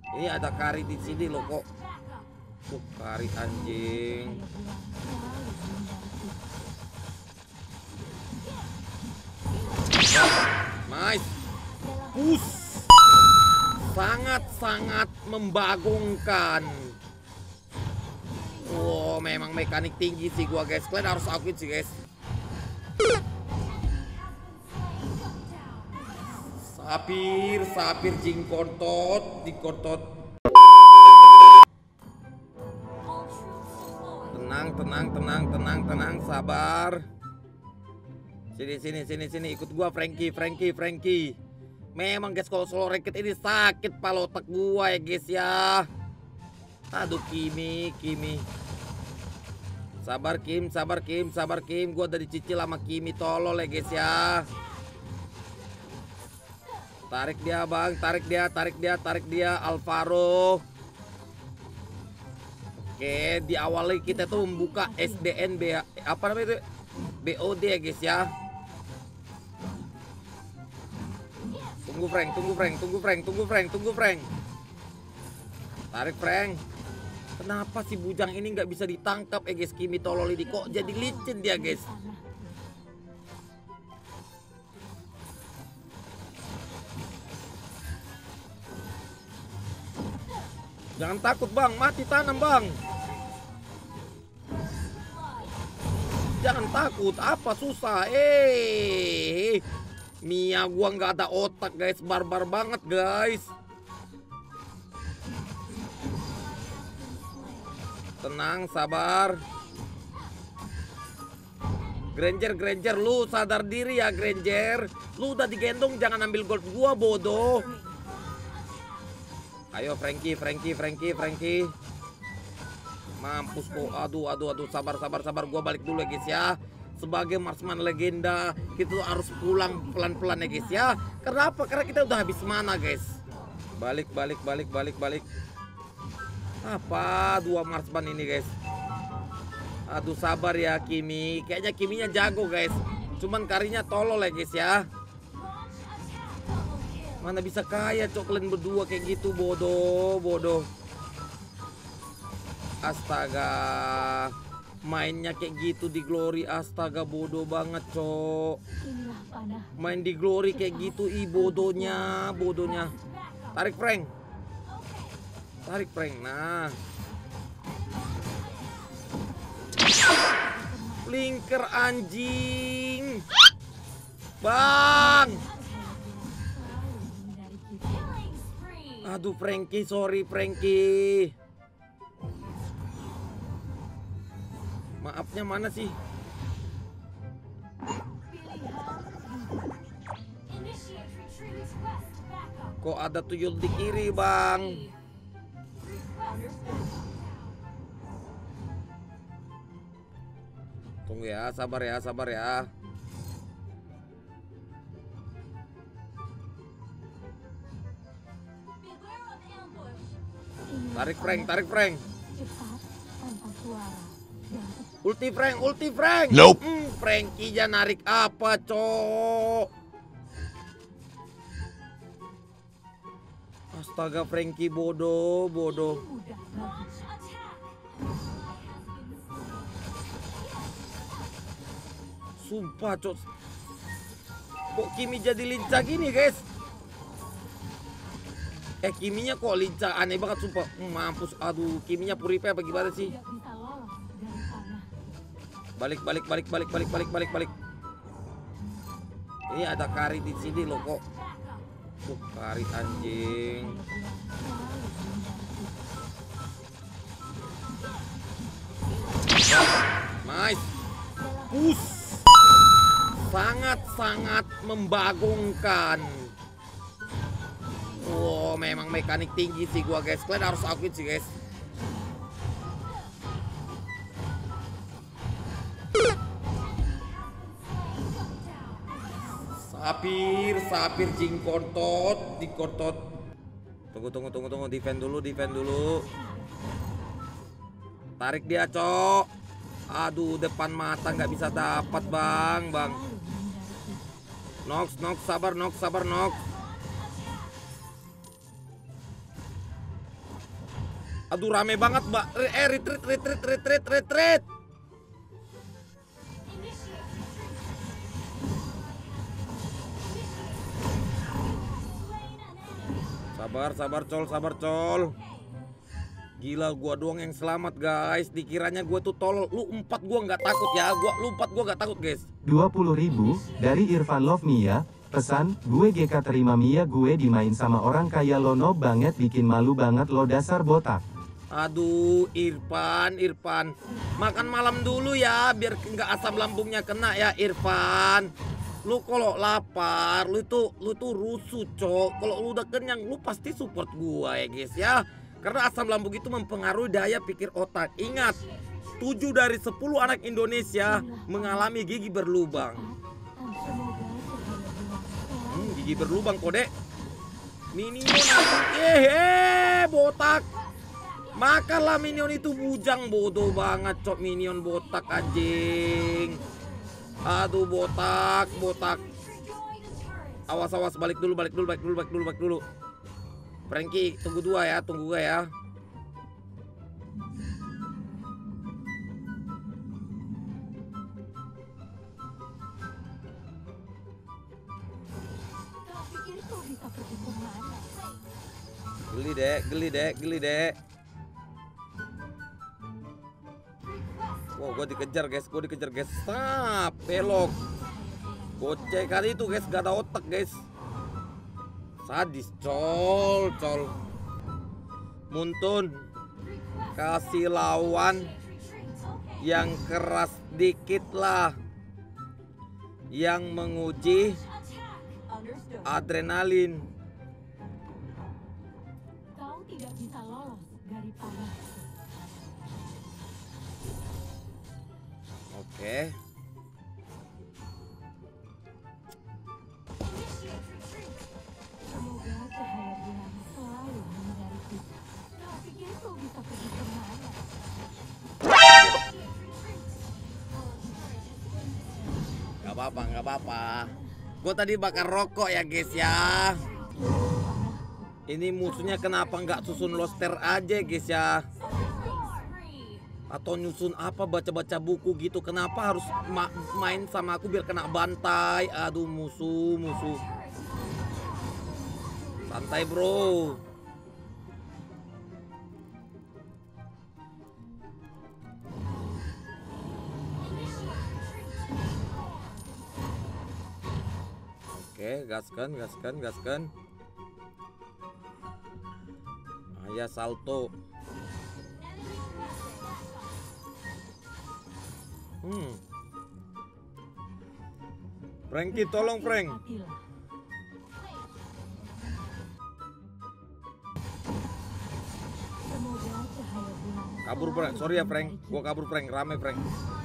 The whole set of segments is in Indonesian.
Ini ada kari di sini loh kok. Kari anjing. Nice. Push. Sangat-sangat membagongkan. Wow, memang mekanik tinggi sih gua guys. Kalian harus akuin sih guys. Sapir jingkontot, dikontot. Tenang, sabar. Sini, ikut gua Frankie. Memang guys kalau solo ranked ini sakit pala otak gua ya guys ya. Aduh Kimi. Sabar Kim. Gua udah dicicil sama Kimi tolol ya guys ya. Tarik dia bang, tarik dia Alvaro. Oke, di awalnya kita tuh membuka SDN apa namanya itu? BOD ya guys ya. Tunggu Frank. Tarik Frank. Kenapa si bujang ini nggak bisa ditangkap ya guys? Kimi tolol ini kok jadi licin dia guys. Jangan takut bang, mati tanam bang. Jangan takut, apa susah? Mia gua nggak ada otak guys, barbar banget guys. Tenang, sabar. Granger, lu sadar diri ya Granger. Lu udah digendong, jangan ambil gold gua bodoh. Ayo Frankie. Mampus kok. Aduh. Sabar. Gua balik dulu ya guys ya. Sebagai marksman legenda, kita harus pulang pelan-pelan ya guys ya. Kenapa? Karena kita udah habis mana guys. Balik. Apa? Dua marksman ini guys. Aduh sabar ya Kimi. Kayaknya Kiminya jago guys. Cuman karinya tolol ya guys ya. Mana bisa kaya cok kalian berdua kayak gitu, bodoh. Astaga. Mainnya kayak gitu di Glory, astaga bodoh banget cok. Main di Glory kayak gitu, bodohnya. Tarik Frank. Nah. Blinker anjing. Bang. Aduh Frankie, sorry Frankie. Maafnya mana sih? Kok ada tuyul di kiri bang? Tunggu ya, sabar ya. Tarik Frank. Ulti Frank. Nope. Frankie ya narik apa, cok? Astaga Frankie bodoh. Sumpah, cok. Kok Kimi jadi lincah gini, guys? Kiminya kok lincah, aneh banget sumpah. Mampus, aduh, Kiminya puripe apa gimana sih? Balik. Ini ada kari di sini loh kok. Kari anjing. Nice. Push. Sangat-sangat membagongkan. Wow, memang mekanik tinggi sih gua guys. Kalian harus akuin sih guys. Sapir jingkontot, dikontot. Tunggu. Defend dulu. Tarik dia, cok. Aduh, depan mata nggak bisa dapat, bang. Nox, sabar, Nox. Aduh rame banget mbak. Retreat. Sabar col. Gila gua doang yang selamat guys. Dikiranya gua tuh tolol. Lu 4 gua nggak takut ya. Lu 4 gua nggak takut guys. 20.000 dari Irfan Love Mia. Pesan, gue GK terima Mia, gue dimain sama orang kaya lo, no banget, bikin malu banget lo dasar botak. Aduh Irfan. Makan malam dulu ya biar nggak asam lambungnya kena ya Irfan. Lu kalau lapar, lu tuh rusuh cok. Kalau lu udah kenyang, lu pasti support gua ya guys ya. Karena asam lambung itu mempengaruhi daya pikir otak. Ingat, 7 dari 10 anak Indonesia mengalami gigi berlubang. Gigi berlubang kode. Minion botak. Makanlah minion itu bujang, bodoh banget cok, minion botak anjing. Aduh botak. Awas balik dulu. Frankie tunggu gue ya. Geli dek. Wow, gue dikejar guys. Stop, belok. Bocah kali itu guys, gak ada otak guys. Sadis, col. Muntun, kasih lawan yang keras dikit lah, yang menguji adrenalin. Kau tidak bisa lolos dari panas. Oke. Semoga cahaya bulan selalu menyinari kita. Kau pikir kau bisa pergi kemana? Gak apa-apa. Gue tadi bakar rokok ya guys ya. Ini musuhnya kenapa nggak susun loster aja guys ya? Atau nyusun apa, baca-baca buku gitu. Kenapa harus main sama aku biar kena bantai? Aduh musuh. Santai bro. Oke, gaskan. Ayah salto. Frankie tolong Frank. Kabur Frank, sorry ya Frank. Gua kabur Frank, rame Frank.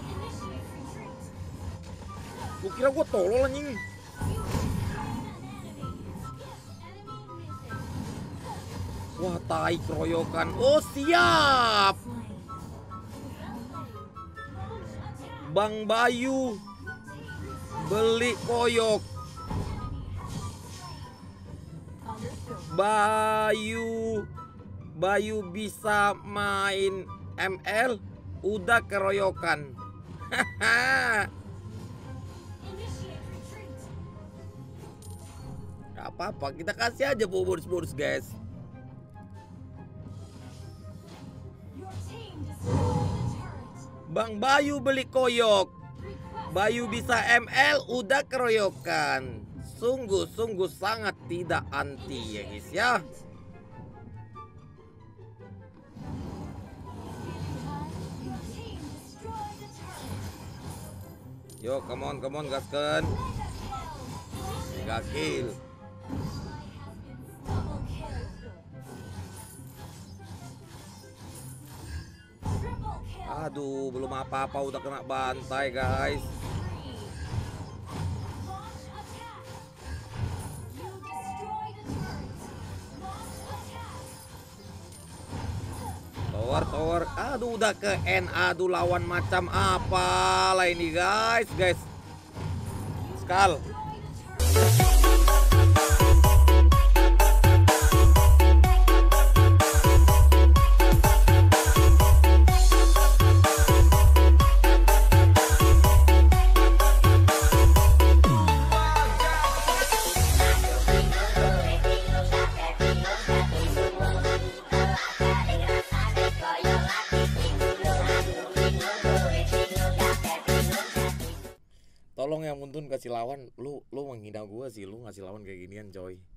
Gua kira gua tolol anjing. Wah, tai keroyokan. Oh, siap. Bang Bayu beli koyok. Bayu bisa main ML, udah keroyokan. Gak apa-apa, kita kasih aja bonus guys. Bang Bayu beli koyok, Bayu bisa ML, udah keroyokan. Sungguh sangat tidak anti ya guys ya. Yo, come on gaskan. 3 kill. Aduh, belum apa-apa udah kena bantai guys. Tower. Aduh, udah ke N. Aduh, lawan macam apa lah ini guys. Skal. tolong ya Muntun kasih lawan. Lu menghina gua sih, lu ngasih lawan kayak ginian coy.